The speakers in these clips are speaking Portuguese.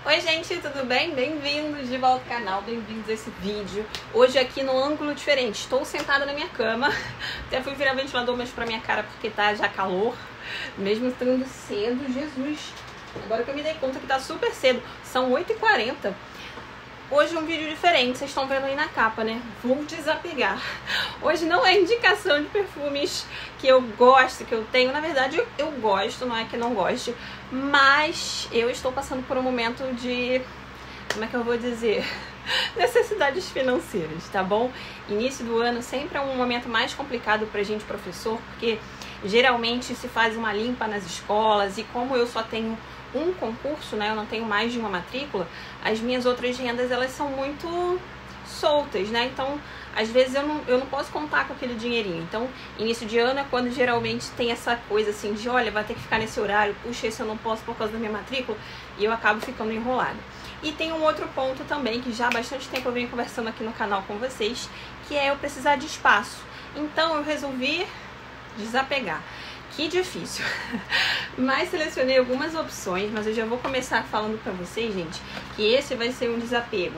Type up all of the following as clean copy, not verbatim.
Oi gente, tudo bem? Bem-vindos de volta ao canal, bem-vindos a esse vídeo. Hoje aqui no ângulo diferente, estou sentada na minha cama. Até fui virar ventilador mais pra minha cara porque tá já calor. Mesmo estando cedo, Jesus. Agora que eu me dei conta que tá super cedo, são 8h40. Hoje um vídeo diferente, vocês estão vendo aí na capa, né? Vou desapegar. Hoje não é indicação de perfumes que eu gosto, que eu tenho. Na verdade, eu gosto, não é que não goste. Mas eu estou passando por um momento de... como é que eu vou dizer? Necessidades financeiras, tá bom? Início do ano sempre é um momento mais complicado pra gente, professor, porque geralmente se faz uma limpa nas escolas e como eu só tenho um concurso, né, eu não tenho mais de uma matrícula, as minhas outras rendas, elas são muito soltas, né, então às vezes eu não posso contar com aquele dinheirinho. Então início de ano é quando geralmente tem essa coisa assim de, olha, vai ter que ficar nesse horário, puxa, esse eu não posso por causa da minha matrícula, e eu acabo ficando enrolada. E tem um outro ponto também, que já há bastante tempo eu venho conversando aqui no canal com vocês, que é eu precisar de espaço. Então eu resolvi desapegar. Que difícil. Mas selecionei algumas opções, mas eu já vou começar falando pra vocês, gente, que esse vai ser um desapego.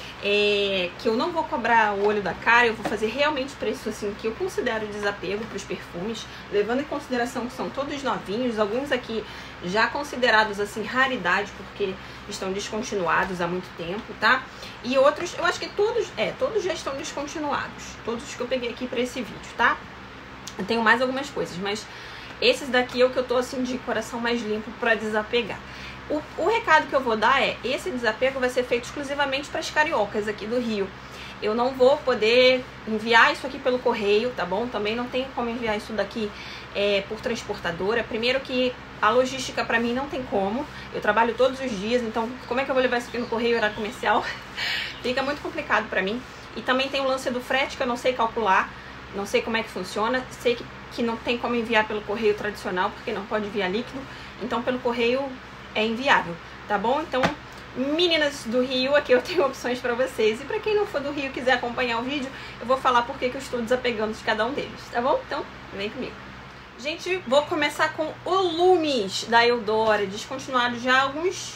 Que eu não vou cobrar o olho da cara, eu vou fazer realmente preço assim que eu considero desapego para os perfumes, levando em consideração que são todos novinhos, alguns aqui já considerados assim raridade porque estão descontinuados há muito tempo, tá? E outros, eu acho que todos já estão descontinuados, todos que eu peguei aqui para esse vídeo, tá? Eu tenho mais algumas coisas, mas esses daqui é o que eu tô assim de coração mais limpo para desapegar. O recado que eu vou dar é, esse desapego vai ser feito exclusivamente para as cariocas aqui do Rio. Eu não vou poder enviar isso aqui pelo correio, tá bom? Também não tenho como enviar isso daqui por transportadora. Primeiro que a logística para mim não tem como. Eu trabalho todos os dias, então como é que eu vou levar isso aqui no correio horário comercial? Fica muito complicado para mim. E também tem o lance do frete que eu não sei calcular, não sei como é que funciona. Sei que não tem como enviar pelo correio tradicional, porque não pode enviar líquido. Então pelo correio é inviável, tá bom? Então, meninas do Rio, aqui eu tenho opções pra vocês. E pra quem não for do Rio e quiser acompanhar o vídeo, eu vou falar por que eu estou desapegando de cada um deles, tá bom? Então, vem comigo. Gente, vou começar com o Lumis da Eudora, descontinuado já há alguns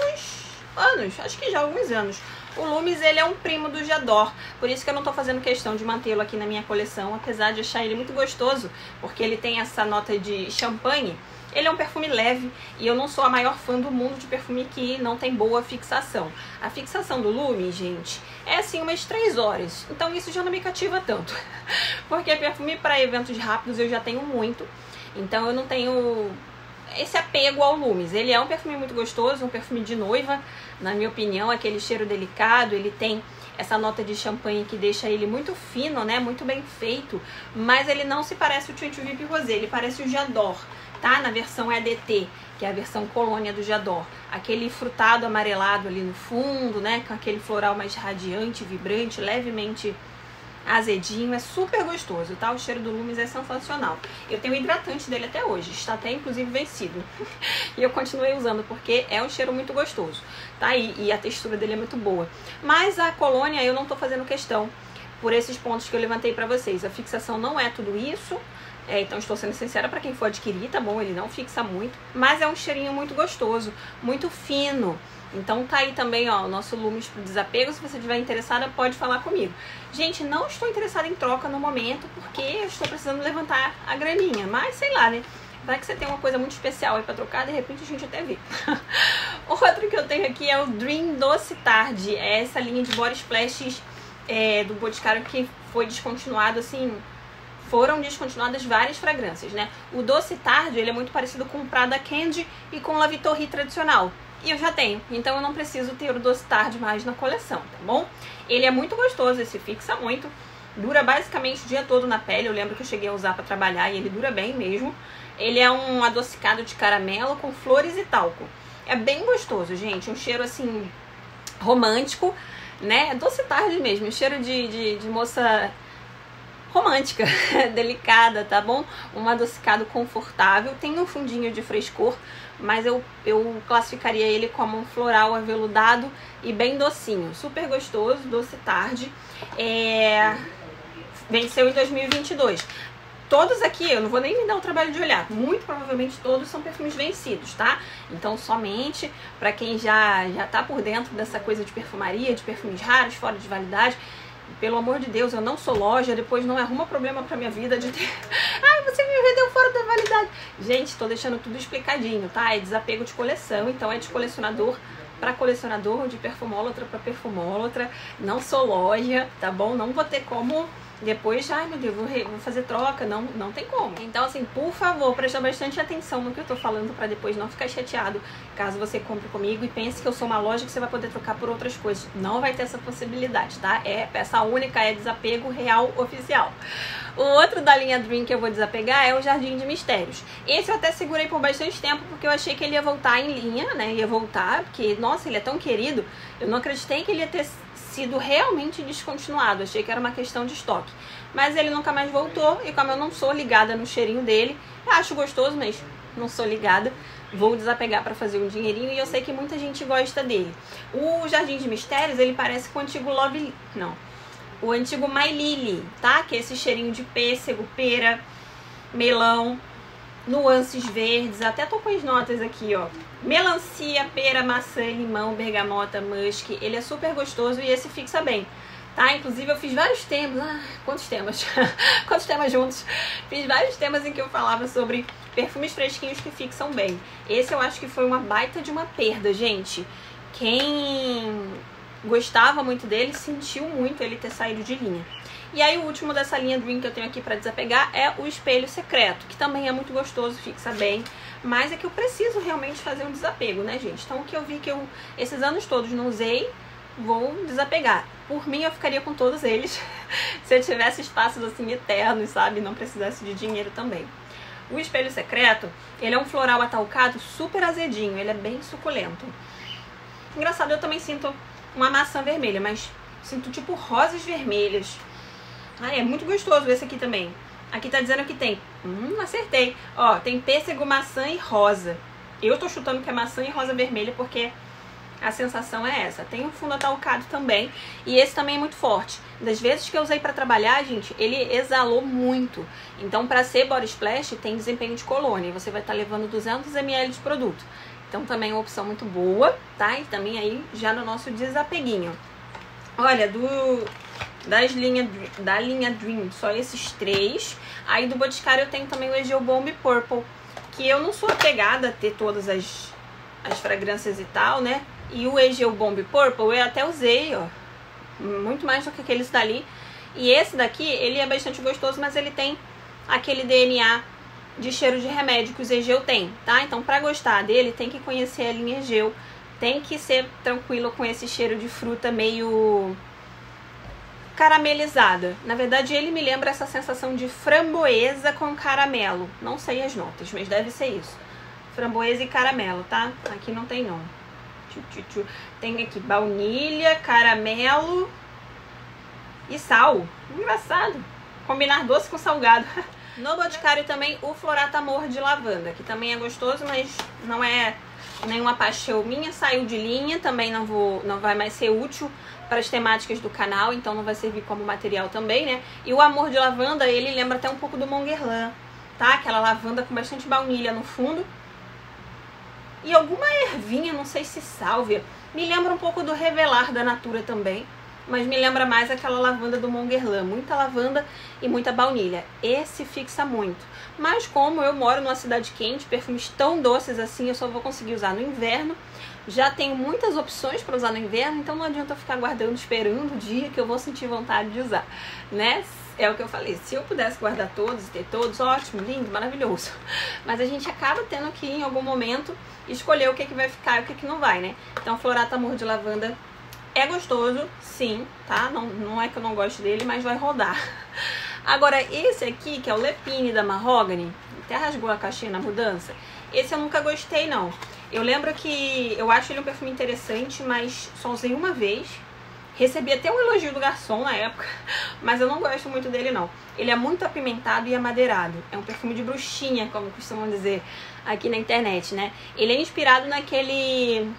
anos, acho que já há alguns anos. O Lumis, ele é um primo do J'adore, por isso que eu não tô fazendo questão de mantê-lo aqui na minha coleção, apesar de achar ele muito gostoso, porque ele tem essa nota de champanhe. Ele é um perfume leve e eu não sou a maior fã do mundo de perfume que não tem boa fixação. A fixação do Lumis, gente, é assim umas 3 horas. Então isso já não me cativa tanto. Porque perfume para eventos rápidos eu já tenho muito. Então eu não tenho esse apego ao Lumis. Ele é um perfume muito gostoso, um perfume de noiva, na minha opinião, aquele cheiro delicado. Ele tem essa nota de champanhe que deixa ele muito fino, né? Muito bem feito. Mas ele não se parece o Twenty Vip Rosé, ele parece o J'adore, tá? Na versão EDT, que é a versão colônia do J'adore. Aquele frutado amarelado ali no fundo, né? Com aquele floral mais radiante, vibrante, levemente azedinho. É super gostoso, tá? O cheiro do Lumis é sensacional. Eu tenho o hidratante dele até hoje. Está até, inclusive, vencido. E eu continuei usando porque é um cheiro muito gostoso, tá? E a textura dele é muito boa. Mas a colônia eu não tô fazendo questão por esses pontos que eu levantei pra vocês. A fixação não é tudo isso. Então estou sendo sincera para quem for adquirir, tá bom? Ele não fixa muito, mas é um cheirinho muito gostoso, muito fino. Então tá aí também, ó, o nosso Lumis pro desapego. Se você estiver interessada, pode falar comigo. Gente, não estou interessada em troca no momento, porque eu estou precisando levantar a graninha. Mas sei lá, né? Vai que você tem uma coisa muito especial aí pra trocar, de repente a gente até vê. Outro que eu tenho aqui é o Dream Doce Tarde. É essa linha de body splashes do Boticário que foi descontinuado, assim... Foram descontinuadas várias fragrâncias, né? O Doce Tarde, ele é muito parecido com o Prada Candy e com o La Vittorie tradicional. E eu já tenho, então eu não preciso ter o Doce Tarde mais na coleção, tá bom? Ele é muito gostoso, esse fixa muito. Dura basicamente o dia todo na pele. Eu lembro que eu cheguei a usar pra trabalhar e ele dura bem mesmo. Ele é um adocicado de caramelo com flores e talco. É bem gostoso, gente. Um cheiro, assim, romântico, né? Doce Tarde mesmo, um cheiro de moça... romântica, delicada, tá bom? Um adocicado confortável, tem um fundinho de frescor, mas eu classificaria ele como um floral aveludado e bem docinho, super gostoso, Doce Tarde. Venceu em 2022. Todos aqui, eu não vou nem me dar o trabalho de olhar, muito provavelmente todos são perfumes vencidos, tá? Então somente para quem já tá por dentro dessa coisa de perfumaria, de perfumes raros, fora de validade, pelo amor de Deus, eu não sou loja, depois não arruma problema pra minha vida de ter... Ai, você me vendeu fora da validade. Gente, tô deixando tudo explicadinho, tá? É desapego de coleção, então é de colecionador para colecionador, de perfumólatra para perfumólatra. Não sou loja, tá bom? Não vou ter como... Depois, ai meu Deus, vou fazer troca, não tem como. Então assim, por favor, presta bastante atenção no que eu tô falando pra depois não ficar chateado caso você compre comigo e pense que eu sou uma loja que você vai poder trocar por outras coisas. Não vai ter essa possibilidade, tá? É peça única, é desapego real oficial. O outro da linha Dream que eu vou desapegar é o Jardim de Mistérios. Esse eu até segurei por bastante tempo porque eu achei que ele ia voltar em linha, né? Ia voltar, porque, nossa, ele é tão querido. Eu não acreditei que ele ia ter sido realmente descontinuado, achei que era uma questão de estoque, mas ele nunca mais voltou e como eu não sou ligada no cheirinho dele, eu acho gostoso, mas não sou ligada, vou desapegar para fazer um dinheirinho e eu sei que muita gente gosta dele. O Jardim de Mistérios, ele parece com o antigo o antigo My Lily, tá? Que é esse cheirinho de pêssego, pera, melão, nuances verdes, até tô com as notas aqui, ó. Melancia, pera, maçã, limão, bergamota, musk. Ele é super gostoso e esse fixa bem, tá? Inclusive eu fiz vários temas. Quantos temas? Quantos temas juntos? Fiz vários temas em que eu falava sobre perfumes fresquinhos que fixam bem. Esse eu acho que foi uma baita de uma perda, gente. Quem gostava muito dele sentiu muito ele ter saído de linha. E aí o último dessa linha Dream que eu tenho aqui pra desapegar é o Espelho Secreto, que também é muito gostoso, fixa bem, mas é que eu preciso realmente fazer um desapego, né, gente? Então o que eu vi que eu esses anos todos não usei, vou desapegar. Por mim eu ficaria com todos eles, se eu tivesse espaços assim eternos, sabe? Não precisasse de dinheiro também. O Espelho Secreto, ele é um floral atalcado super azedinho, ele é bem suculento. Engraçado, eu também sinto uma maçã vermelha, mas sinto tipo rosas vermelhas. É muito gostoso esse aqui também. Aqui tá dizendo que tem... acertei. Ó, tem pêssego, maçã e rosa. Eu tô chutando que é maçã e rosa vermelha porque a sensação é essa. Tem um fundo atalcado também. E esse também é muito forte. Das vezes que eu usei pra trabalhar, gente, ele exalou muito. Então, pra ser body splash, tem desempenho de colônia. Você vai estar levando 200 ml de produto. Então, também é uma opção muito boa, tá? E também aí, já no nosso desapeguinho. Olha, da linha Dream, só esses três. Aí do Boticário eu tenho também o Egeo Bomb Purple, que eu não sou apegada a ter todas as fragrâncias e tal, né? E o Egeo Bomb Purple eu até usei, ó, muito mais do que aqueles dali. E esse daqui, ele é bastante gostoso, mas ele tem aquele DNA de cheiro de remédio que os Egeo tem, tá? Então pra gostar dele, tem que conhecer a linha Egeo, tem que ser tranquilo com esse cheiro de fruta meio caramelizada. Na verdade, ele me lembra essa sensação de framboesa com caramelo. Não sei as notas, mas deve ser isso. Framboesa e caramelo, tá? Aqui não tem não. Tem aqui baunilha, caramelo e sal. Engraçado. Combinar doce com salgado. No Boticário também o Florata Amor de lavanda, que também é gostoso, mas não é nenhuma paixão minha. Saiu de linha, também não vai mais ser útil para as temáticas do canal, então não vai servir como material também, né? E o Amor de Lavanda, ele lembra até um pouco do Mont Guerlain, tá? Aquela lavanda com bastante baunilha no fundo. E alguma ervinha, não sei se sálvia. Me lembra um pouco do Revelar da Natura também, mas me lembra mais aquela lavanda do Mont Guerlain. Muita lavanda e muita baunilha. Esse fixa muito. Mas como eu moro numa cidade quente, perfumes tão doces assim, eu só vou conseguir usar no inverno. Já tenho muitas opções para usar no inverno, então não adianta eu ficar guardando, esperando o dia que eu vou sentir vontade de usar, né? É o que eu falei, se eu pudesse guardar todos e ter todos, ótimo, lindo, maravilhoso. Mas a gente acaba tendo que, em algum momento, escolher o que vai ficar e o que não vai, né? Então, Florata Amor de Lavanda é gostoso, sim, tá? Não é que eu não gosto dele, mas vai rodar. Agora, esse aqui, que é o Lepine da Mahogany, até rasgou a caixinha na mudança, esse eu nunca gostei, não. Eu lembro que eu acho ele um perfume interessante, mas só usei uma vez. Recebi até um elogio do garçom na época, mas eu não gosto muito dele, não. Ele é muito apimentado e amadeirado. É um perfume de bruxinha, como costumam dizer aqui na internet, né? Ele é inspirado naquele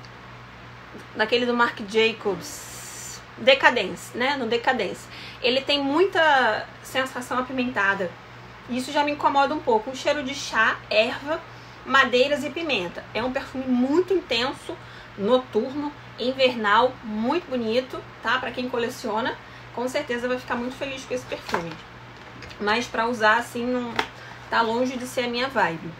do Marc Jacobs, Decadence, né? No Decadence. Ele tem muita sensação apimentada. Isso já me incomoda um pouco. Um cheiro de chá, erva, madeiras e pimenta. É um perfume muito intenso, noturno, invernal, muito bonito, tá? Pra quem coleciona, com certeza vai ficar muito feliz com esse perfume. Mas pra usar assim, não tá longe de ser a minha vibe.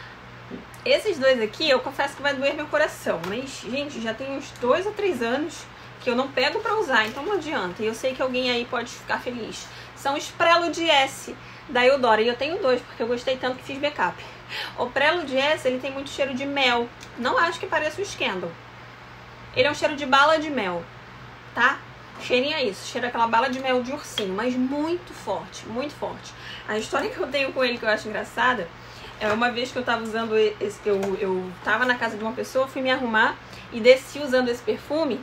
Esses dois aqui, eu confesso que vai doer meu coração. Mas, gente, já tem uns 2 ou 3 anos que eu não pego pra usar, então não adianta. E eu sei que alguém aí pode ficar feliz. São os Prelude S da Eudora. E eu tenho 2, porque eu gostei tanto que fiz backup. O Prelude S, ele tem muito cheiro de mel. Não acho que pareça o Scandal. Ele é um cheiro de bala de mel, tá? Cheirinho é isso, cheira aquela bala de mel de ursinho, mas muito forte, muito forte. A história que eu tenho com ele, que eu acho engraçada, é uma vez que eu tava usando esse, eu tava na casa de uma pessoa, fui me arrumar e desci usando esse perfume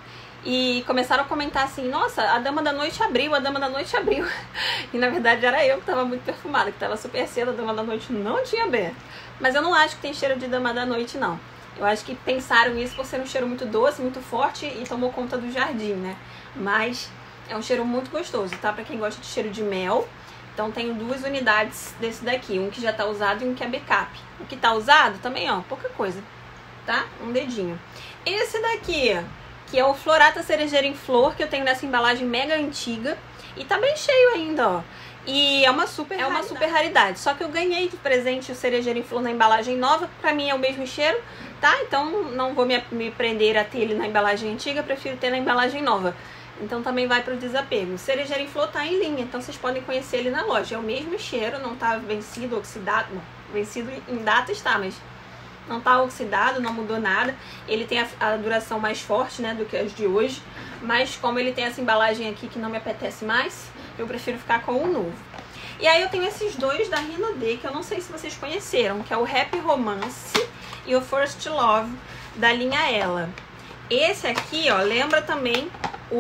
e começaram a comentar assim, nossa, a Dama da Noite abriu, a Dama da Noite abriu. E na verdade era eu que tava muito perfumada, que tava super cedo, a Dama da Noite não tinha aberto. Mas eu não acho que tem cheiro de Dama da Noite, não. Eu acho que pensaram isso por ser um cheiro muito doce, muito forte e tomou conta do jardim, né? Mas é um cheiro muito gostoso, tá? Pra quem gosta de cheiro de mel. Então tenho 2 unidades desse daqui, um que já tá usado e um que é backup. O que tá usado também, ó, pouca coisa, tá? Um dedinho. Esse daqui, que é o Florata Cerejeira em Flor, que eu tenho nessa embalagem mega antiga. E tá bem cheio ainda, ó. E é uma super raridade. Só que eu ganhei de presente o Cerejeira em Flor na embalagem nova. Pra mim é o mesmo cheiro, tá? Então não vou me prender a ter ele na embalagem antiga. Prefiro ter na embalagem nova. Então também vai pro desapego. O Cerejeira em Flor tá em linha. Então vocês podem conhecer ele na loja. É o mesmo cheiro, não tá vencido, oxidado. Não, vencido em data está, mas não tá oxidado, não mudou nada. Ele tem a duração mais forte, né, do que as de hoje. Mas como ele tem essa embalagem aqui que não me apetece mais, eu prefiro ficar com o novo. E aí eu tenho esses 2 da Renaudet, que eu não sei se vocês conheceram, que é o Happy Romance e o First Love, da linha Ela. Esse aqui, ó, lembra também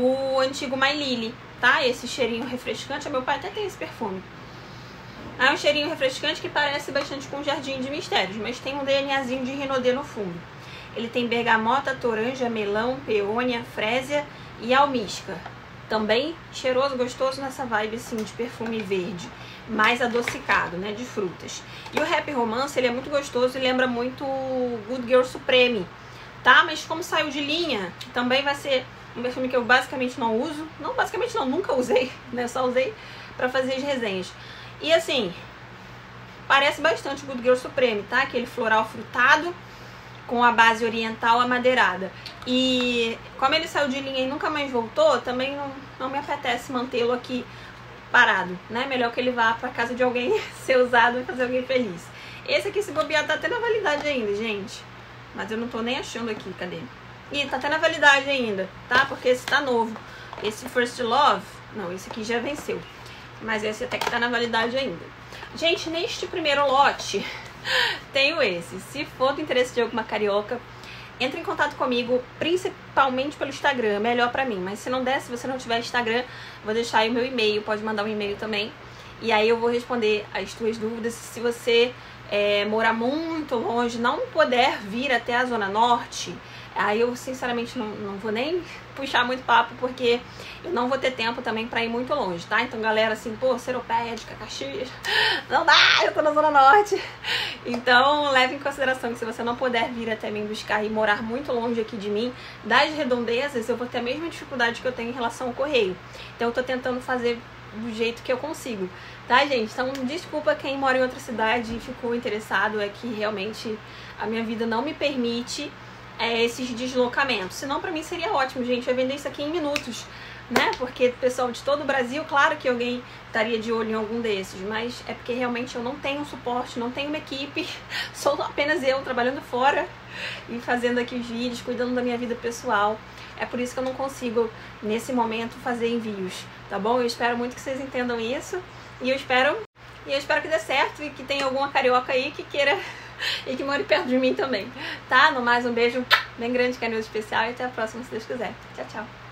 o antigo My Lily, tá? Esse cheirinho refrescante, meu pai até tem esse perfume. É um cheirinho refrescante que parece bastante com Jardim de Mistérios, mas tem um DNAzinho de Renaudet no fundo. Ele tem bergamota, toranja, melão, peônia, frésia e almíscar. Também cheiroso, gostoso nessa vibe assim de perfume verde, mais adocicado, né, de frutas. E o Happy Romance, ele é muito gostoso e lembra muito o Good Girl Supreme, tá? Mas como saiu de linha, também vai ser um perfume que eu basicamente não uso. Não, basicamente não, nunca usei, né? Só usei pra fazer as resenhas. E assim, parece bastante o Good Girl Supreme, tá? Aquele floral frutado com a base oriental amadeirada. E como ele saiu de linha e nunca mais voltou, também não me apetece mantê-lo aqui parado, né? Melhor que ele vá pra casa de alguém ser usado e fazer alguém feliz. Esse aqui, se bobear, tá até na validade ainda, gente. Mas eu não tô nem achando aqui, cadê? Ih, tá até na validade ainda, tá? Porque esse tá novo. Esse First Love, não, esse aqui já venceu. Mas esse até que tá na validade ainda. Gente, neste primeiro lote tenho esse. Se for do interesse de alguma carioca, entre em contato comigo, principalmente pelo Instagram, melhor pra mim. Mas se não der, se você não tiver Instagram, vou deixar aí o meu e-mail, pode mandar um e-mail também. E aí eu vou responder as tuas dúvidas. Se você morar muito longe, não puder vir até a Zona Norte, aí eu sinceramente não vou nem puxar muito papo, porque eu não vou ter tempo também pra ir muito longe, tá? Então galera assim, pô, Seropédica, Caxias, não dá, eu tô na Zona Norte. Então leve em consideração que se você não puder vir até mim buscar e morar muito longe aqui de mim, das redondezas, eu vou ter a mesma dificuldade que eu tenho em relação ao correio. Então eu tô tentando fazer do jeito que eu consigo, tá, gente? Então desculpa quem mora em outra cidade e ficou interessado, é que realmente a minha vida não me permite esses deslocamentos. Senão pra mim seria ótimo, gente, eu ia vender isso aqui em minutos, né? Porque o pessoal de todo o Brasil, claro que alguém estaria de olho em algum desses, mas é porque realmente eu não tenho suporte, não tenho uma equipe, sou apenas eu trabalhando fora e fazendo aqui os vídeos, cuidando da minha vida pessoal. É por isso que eu não consigo, nesse momento, fazer envios, tá bom? Eu espero muito que vocês entendam isso e eu espero que dê certo e que tenha alguma carioca aí que queira e que more perto de mim também, tá? No mais, um beijo bem grande, carinhoso, especial e até a próxima, se Deus quiser. Tchau, tchau.